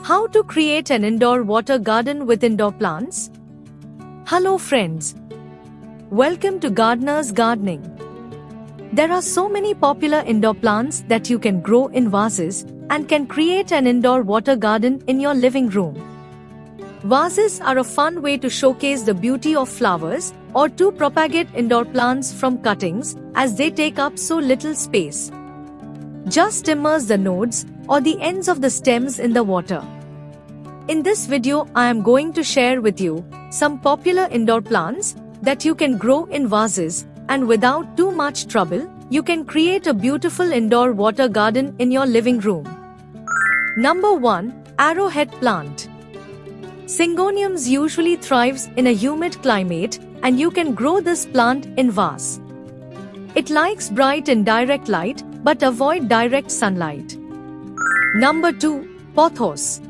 How to create an indoor water garden with indoor plants? Hello friends. Welcome to Gardener's Gardening. There are so many popular indoor plants that you can grow in vases and can create an indoor water garden in your living room. Vases are a fun way to showcase the beauty of flowers or to propagate indoor plants from cuttings as they take up so little space. Just immerse the nodes or the ends of the stems in the water. In this video, I am going to share with you some popular indoor plants that you can grow in vases, and without too much trouble, you can create a beautiful indoor water garden in your living room. Number 1. Arrowhead plant. Syngoniums usually thrives in a humid climate, and you can grow this plant in vase. It likes bright and direct light, but avoid direct sunlight. Number 2. Pothos.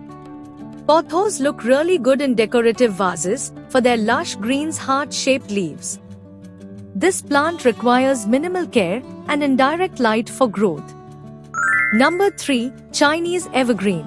Pothos look really good in decorative vases for their lush green heart-shaped leaves. This plant requires minimal care and indirect light for growth. Number 3. Chinese evergreen.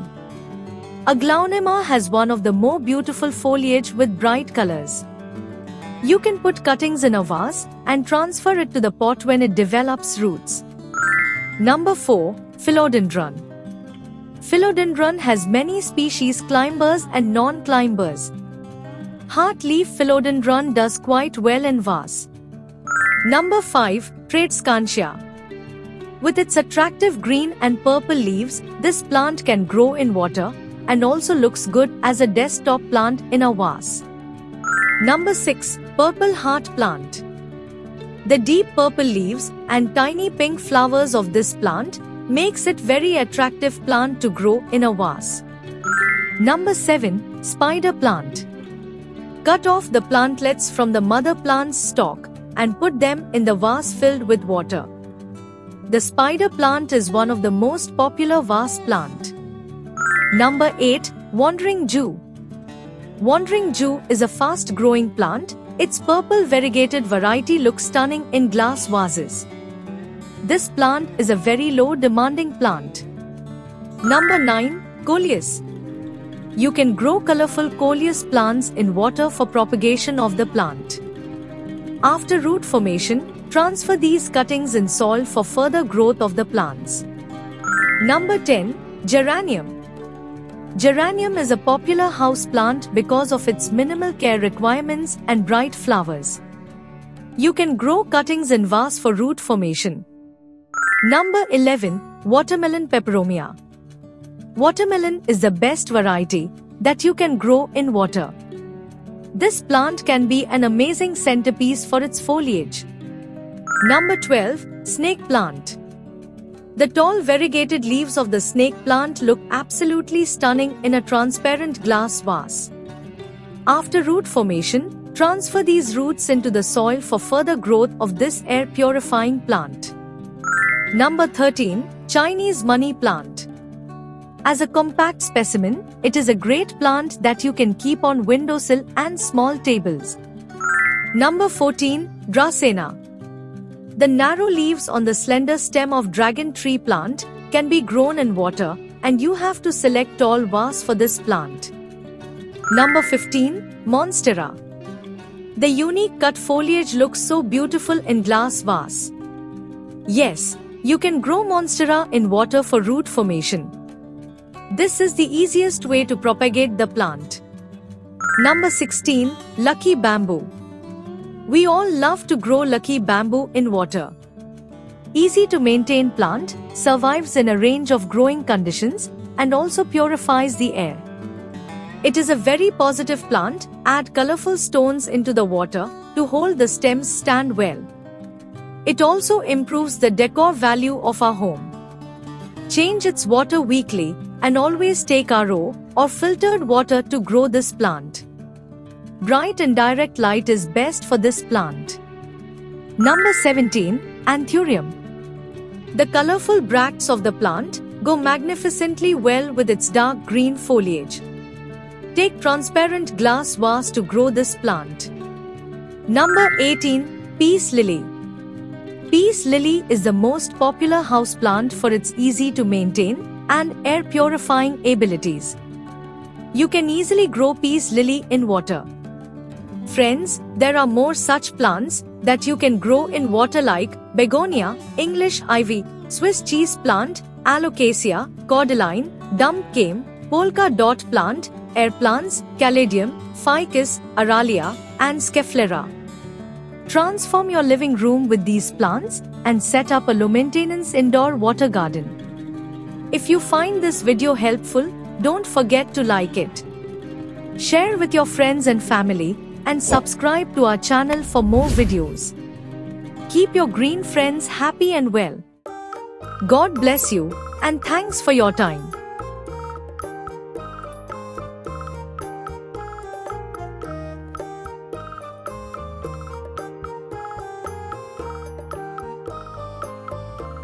Aglaonema has one of the more beautiful foliage with bright colors. You can put cuttings in a vase and transfer it to the pot when it develops roots. Number 4. Philodendron. Philodendron has many species, climbers and non-climbers. Heart-leaf philodendron does quite well in vase. Number 5. Tradescantia. With its attractive green and purple leaves, this plant can grow in water and also looks good as a desktop plant in a vase. Number 6. Purple heart plant. The deep purple leaves and tiny pink flowers of this plant makes it very attractive plant to grow in a vase. Number 7. Spider plant. Cut off the plantlets from the mother plant's stalk and put them in the vase filled with water. The spider plant is one of the most popular vase plant. Number 8. Wandering Jew. Wandering Jew is a fast-growing plant. Its purple variegated variety looks stunning in glass vases. This plant is a very low-demanding plant. Number 9. Coleus. You can grow colorful coleus plants in water for propagation of the plant. After root formation, transfer these cuttings in soil for further growth of the plants. Number 10. Geranium. Geranium is a popular house plant because of its minimal care requirements and bright flowers. You can grow cuttings in vase for root formation. Number 11. Watermelon peperomia. Watermelon is the best variety that you can grow in water. This plant can be an amazing centerpiece for its foliage. Number 12. Snake plant. The tall variegated leaves of the snake plant look absolutely stunning in a transparent glass vase. After root formation, transfer these roots into the soil for further growth of this air-purifying plant. Number 13. Chinese money plant. As a compact specimen, it is a great plant that you can keep on windowsill and small tables. Number 14. Dracena. The narrow leaves on the slender stem of dragon tree plant can be grown in water, and you have to select tall vase for this plant. Number 15. Monstera. The unique cut foliage looks so beautiful in glass vase. Yes, you can grow Monstera in water for root formation. This is the easiest way to propagate the plant. Number 16. Lucky bamboo. We all love to grow lucky bamboo in water. Easy to maintain plant, survives in a range of growing conditions, and also purifies the air. It is a very positive plant. Add colorful stones into the water to hold the stems stand well. It also improves the decor value of our home. Change its water weekly and always take RO or filtered water to grow this plant. Bright and direct light is best for this plant. Number 17. Anthurium. The colorful bracts of the plant go magnificently well with its dark green foliage. Take transparent glass vase to grow this plant. Number 18. Peace lily. Peace lily is the most popular houseplant for its easy to maintain and air purifying abilities. You can easily grow peace lily in water. Friends, there are more such plants that you can grow in water like begonia, English ivy, Swiss cheese plant, alocasia, cordyline, dumb cane, polka dot plant, air plants, caladium, ficus, aralia, and scaphlera. Transform your living room with these plants and set up a low-maintenance indoor water garden. If you find this video helpful, don't forget to like it. Share with your friends and family and subscribe to our channel for more videos. Keep your green friends happy and well. God bless you and thanks for your time.